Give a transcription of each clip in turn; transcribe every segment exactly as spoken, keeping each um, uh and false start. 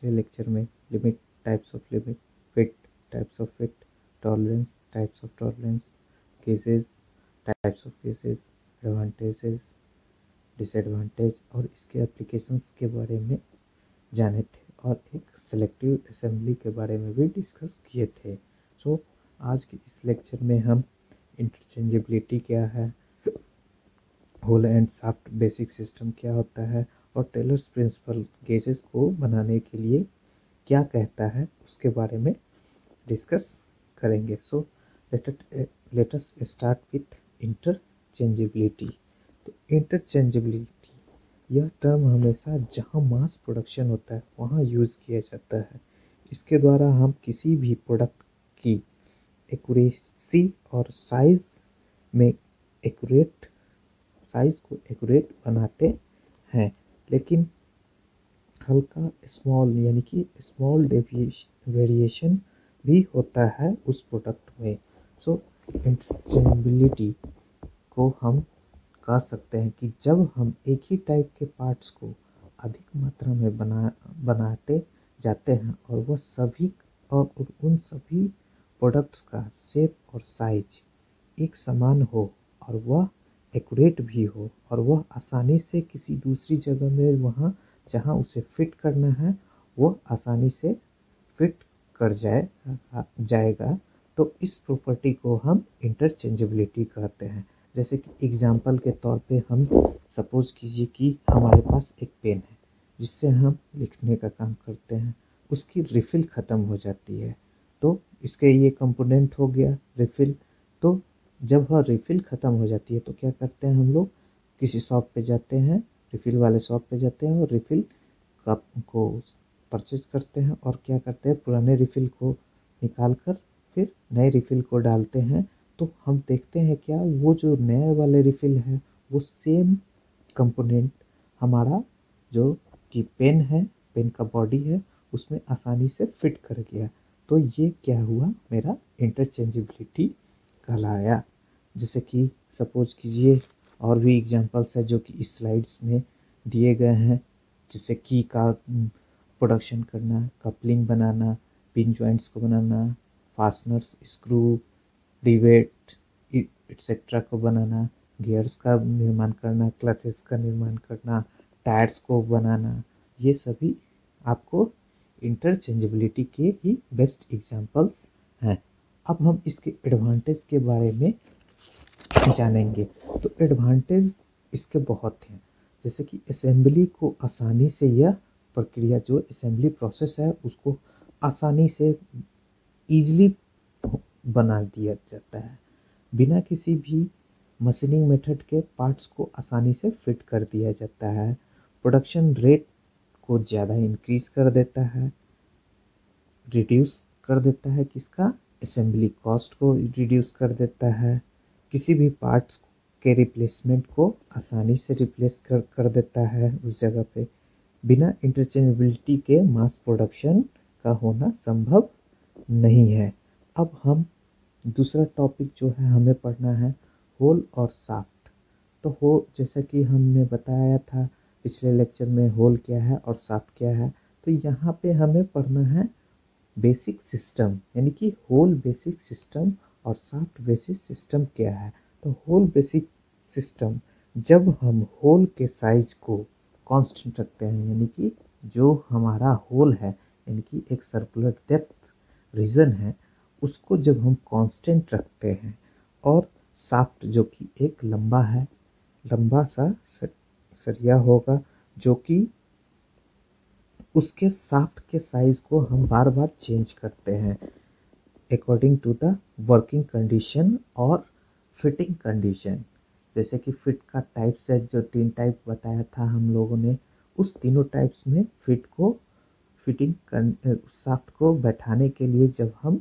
पिछले लेक्चर में limit, types of limit, fit, types of fit, tolerance, types of tolerance, cases, types of cases, advantages, disadvantage और इसके applications के बारे में जाने थे और एक सेलेक्टिव असेंबली के बारे में भी डिस्कस किए थे। सो so, आज के इस लेक्चर में हम इंटरचेंजेबिलिटी क्या है, hole and shaft basic system क्या होता है और टेलर्स प्रिंसिपल गेजेस को बनाने के लिए क्या कहता है उसके बारे में डिस्कस करेंगे। So let us start with interchangeability. तो इंटरचेंजेबिलिटी यह टर्म हमेशा जहाँ मास प्रोडक्शन होता है वहाँ यूज़ किया जाता है। इसके द्वारा हम किसी भी प्रोडक्ट की एक्यूरेसी और साइज में एक्यूरेट साइज को एक्यूरेट बनाते हैं, लेकिन हल्का स्मॉल यानी कि स्मॉल वेरिएशन भी होता है उस प्रोडक्ट में। सो इंटरचेंजेबिलिटी को हम कह सकते हैं कि जब हम एक ही टाइप के पार्ट्स को अधिक मात्रा में बना बनाते जाते हैं और वह सभी और उन सभी प्रोडक्ट्स का शेप और साइज एक समान हो और वह एक्यूरेट भी हो और वह आसानी से किसी दूसरी जगह में वहाँ जहाँ उसे फिट करना है वो आसानी से फिट कर जाए जाएगा तो इस प्रॉपर्टी को हम इंटरचेंजेबिलिटी कहते हैं। जैसे कि एग्जांपल के तौर पे हम सपोज कीजिए कि हमारे पास एक पेन है जिससे हम लिखने का काम करते हैं, उसकी रिफ़िल ख़त्म हो जाती है तो इसके ये कंपोनेंट हो गया रिफ़िल। तो जब वह रिफ़िल ख़त्म हो जाती है तो क्या करते हैं, हम लोग किसी शॉप पे जाते हैं, रिफ़िल वाले शॉप पे जाते हैं और रिफ़िल कप को परचेज करते हैं और क्या करते हैं, पुराने रिफ़िल को निकाल कर फिर नए रिफ़िल को डालते हैं। तो हम देखते हैं क्या वो जो नए वाले रिफ़िल है वो सेम कंपोनेंट हमारा जो कि पेन है, पेन का बॉडी है उसमें आसानी से फिट कर गया। तो ये क्या हुआ, मेरा इंटरचेंजेबिलिटी कहलाया। जैसे कि सपोज कीजिए और भी एग्जांपल्स है जो कि इस स्लाइड्स में दिए गए हैं, जैसे की का प्रोडक्शन करना, कपलिंग बनाना, पिन जॉइंट्स को बनाना, फास्टनर्स, स्क्रू, रिवेट एक्सेट्रा को बनाना, गियर्स का निर्माण करना, क्लचेस का निर्माण करना, टायर्स को बनाना, ये सभी आपको इंटरचेंजेबिलिटी के ही बेस्ट एग्जांपल्स हैं। अब हम इसके एडवांटेज के बारे में जानेंगे। तो एडवांटेज इसके बहुत हैं, जैसे कि असेंबली को आसानी से, यह प्रक्रिया जो असेंबली प्रोसेस है उसको आसानी से ईजिली बना दिया जाता है, बिना किसी भी मशीनिंग मेथड के पार्ट्स को आसानी से फिट कर दिया जाता है। प्रोडक्शन रेट को ज़्यादा इंक्रीज कर देता है, रिड्यूस कर देता है किसका, असेंबली कॉस्ट को रिड्यूस कर देता है, किसी भी पार्ट्स के रिप्लेसमेंट को आसानी से रिप्लेस कर कर देता है उस जगह पे। बिना इंटरचेंजेबिलिटी के मास प्रोडक्शन का होना संभव नहीं है। अब हम दूसरा टॉपिक जो है हमें पढ़ना है होल और शाफ्ट। तो हो जैसा कि हमने बताया था पिछले लेक्चर में होल क्या है और शाफ्ट क्या है, तो यहाँ पे हमें पढ़ना है बेसिक सिस्टम, यानी कि होल बेसिक सिस्टम और शाफ्ट बेसिक सिस्टम क्या है। तो होल बेसिक सिस्टम, जब हम होल के साइज को कांस्टेंट रखते हैं, यानी कि जो हमारा होल है यानी कि एक सर्कुलर डेप्थ रीजन है उसको जब हम कांस्टेंट रखते हैं, और शाफ्ट जो कि एक लंबा है, लंबा सा सरिया होगा जो कि उसके शाफ्ट के साइज को हम बार बार चेंज करते हैं according to the working condition और फिटिंग कंडीशन। जैसे कि फिट का टाइप्स है, जो तीन टाइप बताया था हम लोगों ने, उस तीनों टाइप्स में फिट को फिटिंग शाफ्ट को बैठाने के लिए जब हम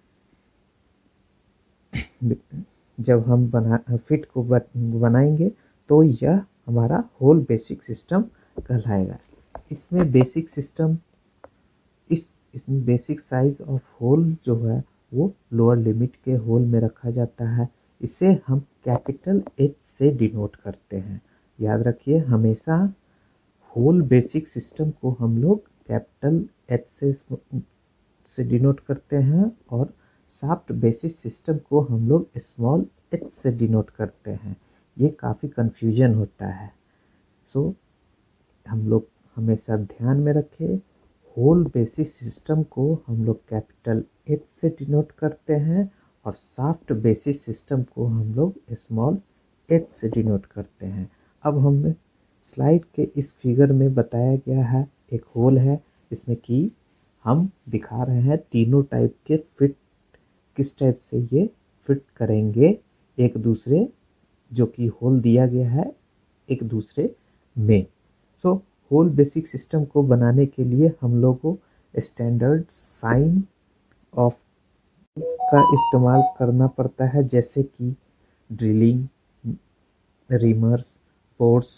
जब हम बना फिट को बनाएंगे तो यह हमारा होल बेसिक सिस्टम कहलाएगा। इसमें बेसिक सिस्टम इस इसमें बेसिक साइज ऑफ होल जो है वो लोअर लिमिट के होल में रखा जाता है। इसे हम कैपिटल एच से डिनोट करते हैं। याद रखिए, हमेशा होल बेसिक सिस्टम को हम लोग कैपिटल एच से से डिनोट करते हैं और सॉफ्ट बेसिस सिस्टम को हम लोग स्मॉल एच से डिनोट करते हैं। ये काफ़ी कन्फ्यूजन होता है। सो so, हम लोग हमेशा ध्यान में रखें, होल बेसिस सिस्टम को हम लोग कैपिटल एच से डिनोट करते हैं और सॉफ्ट बेसिस सिस्टम को हम लोग स्मॉल एच से डिनोट करते हैं। अब हमें स्लाइड के इस फिगर में बताया गया है, एक होल है इसमें कि हम दिखा रहे हैं तीनों टाइप के फिट किस टाइप से ये फिट करेंगे एक दूसरे, जो कि होल दिया गया है एक दूसरे में। सो होल बेसिक सिस्टम को बनाने के लिए हम लोग को स्टैंडर्ड साइन ऑफ का इस्तेमाल करना पड़ता है, जैसे कि ड्रिलिंग, रिमर्स, बोर्स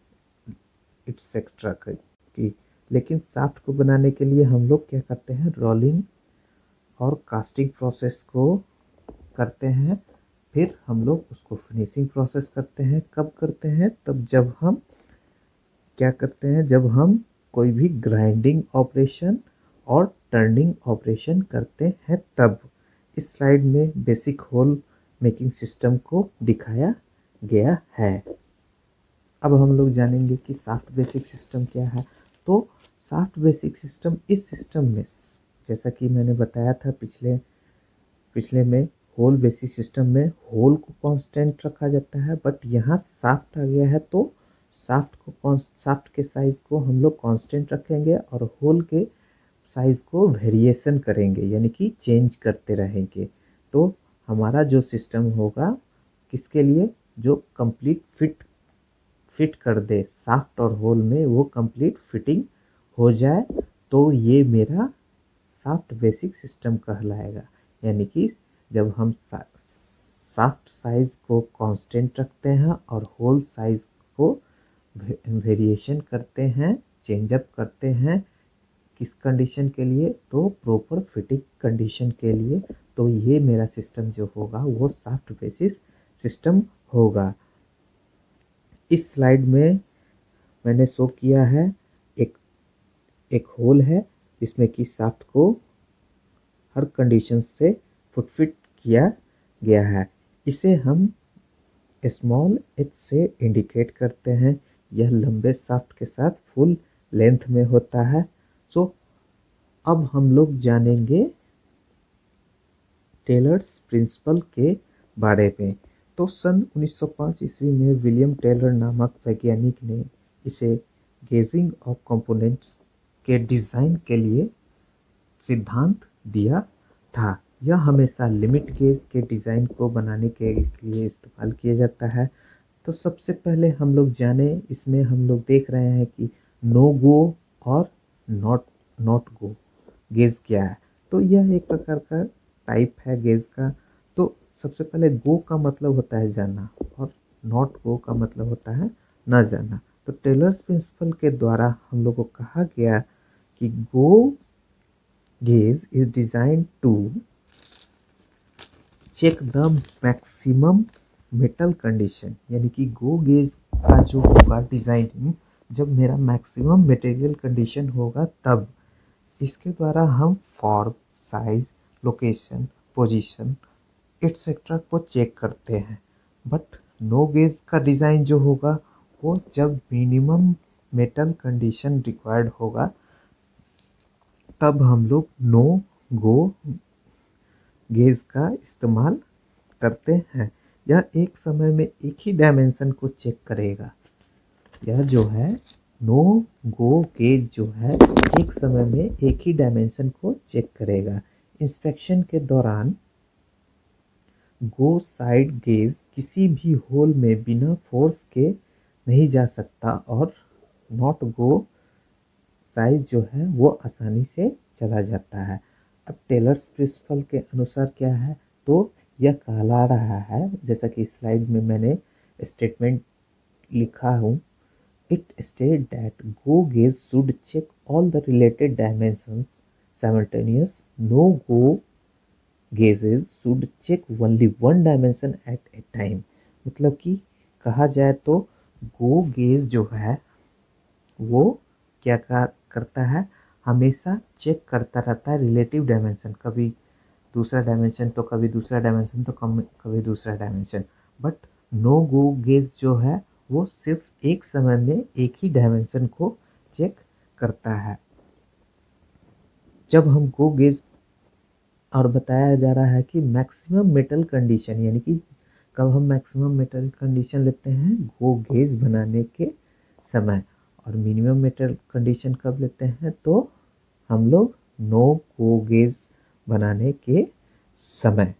एक्सेट्रा की। लेकिन सॉफ्ट को बनाने के लिए हम लोग क्या करते हैं, रोलिंग और कास्टिंग प्रोसेस को करते हैं, फिर हम लोग उसको फिनिशिंग प्रोसेस करते हैं। कब करते हैं, तब जब हम क्या करते हैं, जब हम कोई भी ग्राइंडिंग ऑपरेशन और टर्निंग ऑपरेशन करते हैं तब। इस स्लाइड में बेसिक होल मेकिंग सिस्टम को दिखाया गया है। अब हम लोग जानेंगे कि सॉफ्ट बेसिक सिस्टम क्या है। तो सॉफ्ट बेसिक सिस्टम, इस सिस्टम में जैसा कि मैंने बताया था पिछले पिछले में, होल बेसिक सिस्टम में होल को कांस्टेंट रखा जाता है, बट यहाँ सॉफ्ट आ गया है तो सॉफ्ट को सॉफ्ट के साइज को हम लोग कांस्टेंट रखेंगे और होल के साइज को वेरिएशन करेंगे, यानी कि चेंज करते रहेंगे। तो हमारा जो सिस्टम होगा किसके लिए, जो कंप्लीट फिट फिट कर दे सॉफ्ट और होल में, वो कंप्लीट फिटिंग हो जाए, तो ये मेरा सॉफ्ट बेसिक सिस्टम कहलाएगा। यानी कि जब हम सॉफ्ट साइज को कांस्टेंट रखते हैं और होल साइज को वेरिएशन करते हैं, चेंज अप करते हैं, किस कंडीशन के लिए, तो प्रॉपर फिटिंग कंडीशन के लिए, तो ये मेरा सिस्टम जो होगा वो सॉफ्ट बेसिस सिस्टम होगा। इस स्लाइड में मैंने शो किया है एक एक होल है जिसमें कि सॉफ्ट को हर कंडीशन से फुट फिट किया गया है। इसे हम स्मॉल एच से इंडिकेट करते हैं। यह लंबे शाफ्ट के साथ फुल लेंथ में होता है। सो अब हम लोग जानेंगे टेलर्स प्रिंसिपल के बारे में। तो सन उन्नीस सौ पाँच ईस्वी में विलियम टेलर नामक वैज्ञानिक ने इसे गेजिंग ऑफ कंपोनेंट्स के डिज़ाइन के लिए सिद्धांत दिया था। यह हमेशा लिमिट गेज के डिज़ाइन को बनाने के लिए इस्तेमाल किया जाता है। तो सबसे पहले हम लोग जाने, इसमें हम लोग देख रहे हैं कि नो गो और नॉट नॉट गो गेज क्या है। तो यह एक प्रकार का टाइप है गेज का। तो सबसे पहले गो का मतलब होता है जाना और नॉट गो का मतलब होता है न जाना। तो टेलर्स प्रिंसिपल के द्वारा हम लोग को कहा गया कि go gauge is design to check the maximum metal condition, यानी कि गो गेज का जो होगा डिजाइनिंग, जब मेरा मैक्सिमम मटेरियल कंडीशन होगा तब इसके द्वारा हम form, size, location, position etcetera को चेक करते हैं। बट नो गेज का डिज़ाइन जो होगा वो जब मिनिमम मेटल कंडीशन रिक्वायर्ड होगा तब हम लोग नो गो गेज का इस्तेमाल करते हैं। यह एक समय में एक ही डायमेंशन को चेक करेगा। यह जो है नो गो गेज जो है एक समय में एक ही डायमेंशन को चेक करेगा। इंस्पेक्शन के दौरान गो साइड गेज किसी भी होल में बिना फोर्स के नहीं जा सकता और नॉट गो साइज जो है वो आसानी से चला जाता है। अब टेलर्स प्रिंसिपल के अनुसार क्या है, तो यह कहला रहा है, जैसा कि स्लाइड में मैंने स्टेटमेंट लिखा हूँ, it state that go gauge should check all the related dimensions simultaneous, no go gauges should check only one dimension at a time. मतलब कि कहा जाए तो गो गेज जो है वो क्या करता है, हमेशा चेक करता रहता है रिलेटिव डायमेंशन, कभी दूसरा डायमेंशन तो कभी दूसरा डायमेंशन तो कम कभी दूसरा dimension. But no go gauge जो है वो सिर्फ एक समय में एक ही डायमेंशन को चेक करता है। जब हम गो गेज और बताया जा रहा है कि मैक्सिमम मेटल कंडीशन, यानी कि कब हम मैक्सिमम मेटल कंडीशन लेते हैं, गो गेज बनाने के समय, और मिनिमम मेटल कंडीशन कब लेते हैं, तो हम लोग नो गो गेज बनाने के समय।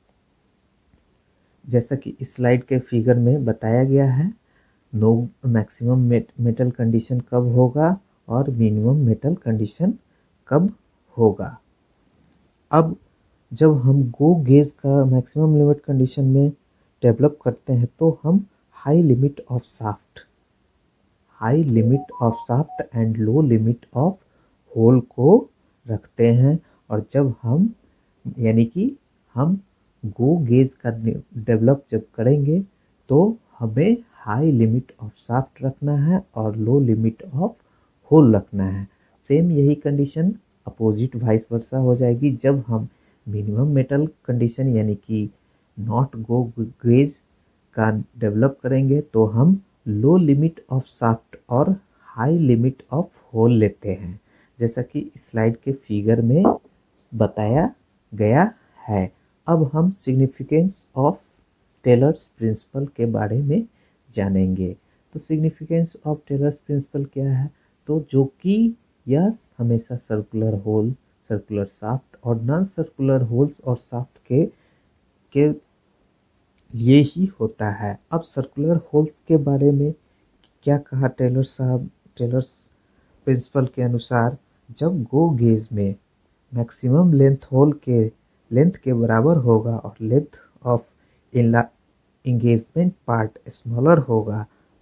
जैसा कि इस स्लाइड के फिगर में बताया गया है, नो मैक्सिमम मेटल कंडीशन कब होगा और मिनिमम मेटल कंडीशन कब होगा। अब जब हम गो गेज का मैक्सिमम लिमिट कंडीशन में डेवलप करते हैं तो हम high limit of shaft high limit of shaft and low limit of hole को रखते हैं। और जब हम यानी कि हम गो गेज का डेवलप जब करेंगे तो हमें हाई लिमिट ऑफ शाफ्ट रखना है और लो लिमिट ऑफ होल रखना है। सेम यही कंडीशन अपोजिट वाइस वर्सा हो जाएगी। जब हम मिनिमम मेटल कंडीशन यानी कि नॉट गो गेज का डेवलप करेंगे तो हम लो लिमिट ऑफ शाफ्ट और हाई लिमिट ऑफ होल लेते हैं, जैसा कि स्लाइड के फिगर में बताया गया है। अब हम सिग्निफिकेंस ऑफ टेलर्स प्रिंसिपल के बारे में जानेंगे। तो सिग्निफिकेंस ऑफ टेलर्स प्रिंसिपल क्या है, तो जो कि यह हमेशा सर्कुलर होल, सर्कुलर शाफ्ट और नॉन सर्कुलर होल्स और शाफ्ट के के लिए ही होता है। अब सर्कुलर होल्स के बारे में क्या कहा टेलर साहब, टेलर्स प्रिंसिपल के अनुसार जब गो गेज में मैक्सिमम लेंथ होल के लेंथ के बराबर होगा और length of engagement part smaller होगा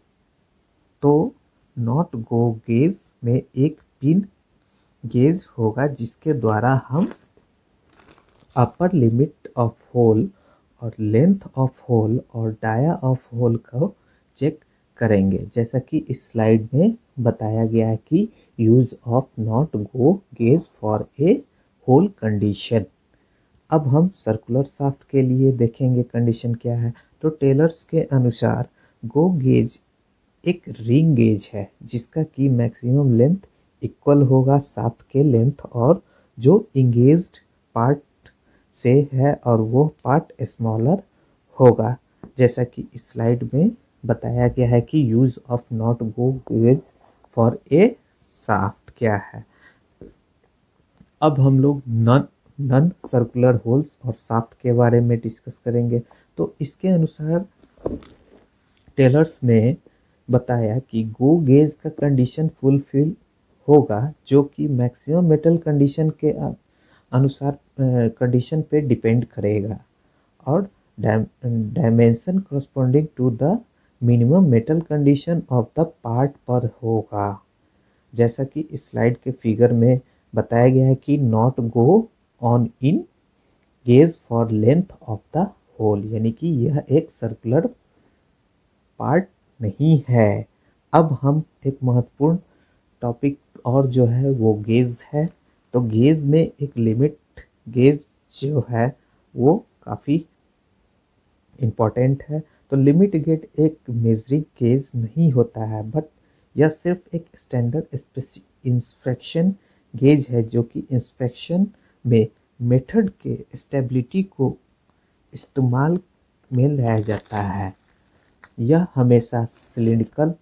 तो नॉट गो गेज में एक पिन गेज होगा जिसके द्वारा हम अपर लिमिट ऑफ होल और लेंथ ऑफ होल और डाया ऑफ होल को चेक करेंगे। जैसा कि इस स्लाइड में बताया गया है कि use of not go gauge for a hole condition. अब हम सर्कुलर शाफ्ट के लिए देखेंगे कंडीशन क्या है। तो टेलर्स के अनुसार गो गेज एक रिंग गेज है जिसका कि मैक्सिमम लेंथ इक्वल होगा शाफ्ट के लेंथ और जो इंगेज्ड पार्ट से है और वो पार्ट स्मॉलर होगा। जैसा कि इस स्लाइड में बताया गया है कि use of not go gauge for a shaft क्या है। अब हम लोग नॉन नॉन सर्कुलर होल्स और शाफ्ट के बारे में डिस्कस करेंगे। तो इसके अनुसार टेलर्स ने बताया कि गो गेज का कंडीशन फुलफिल होगा जो कि मैक्सिमम मेटल कंडीशन के अनुसार कंडीशन पे डिपेंड करेगा और dimension corresponding to the minimum metal condition of the part पर होगा। जैसा कि इस स्लाइड के फिगर में बताया गया है कि not go on in gauge for length of the hole, यानी कि यह एक सर्कुलर पार्ट नहीं है। अब हम एक महत्वपूर्ण टॉपिक और जो है वो गेज है। तो गेज में एक लिमिट गेज जो है वो काफ़ी इम्पोर्टेंट है। तो लिमिट गेज एक मेजरिंग गेज नहीं होता है बट यह सिर्फ एक स्टैंडर्ड इंस्पेक्शन गेज है जो कि इंस्पेक्शन में मेथड के स्टेबिलिटी को इस्तेमाल में लाया जाता है। यह हमेशा सिलिंड्रिकल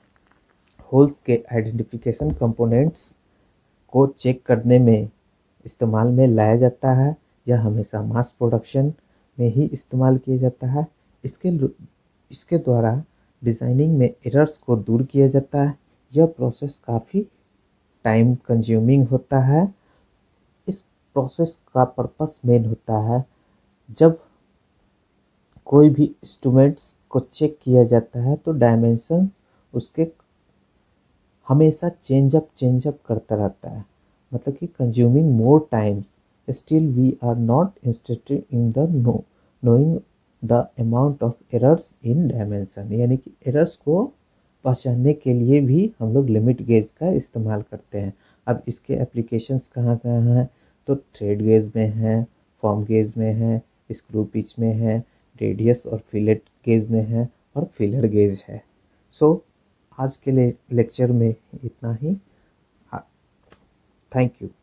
होल्स के आइडेंटिफिकेशन कंपोनेंट्स को चेक करने में इस्तेमाल में लाया जाता है। यह हमेशा मास प्रोडक्शन में ही इस्तेमाल किया जाता है। इसके इसके द्वारा डिज़ाइनिंग में एरर्स को दूर किया जाता है। यह प्रोसेस काफ़ी टाइम कंज्यूमिंग होता है। इस प्रोसेस का पर्पस मेन होता है जब कोई भी इंस्ट्रूमेंट्स को चेक किया जाता है तो डायमेंशंस उसके हमेशा चेंज अप चेंज अप करता रहता है, मतलब कि consuming more times. Still we are not interested in the no knowing the amount of errors in dimension, यानी कि एरर्स को पहचानने के लिए भी हम लोग लिमिट गेज का इस्तेमाल करते हैं। अब इसके एप्लीकेशंस कहाँ कहाँ हैं, तो थ्रेड गेज में है, फॉर्म गेज में है, स्क्रू पिच में है, रेडियस और फिलेट गेज में है और फिलर गेज है। सो आज के लिए लेक्चर में इतना ही। Thank you.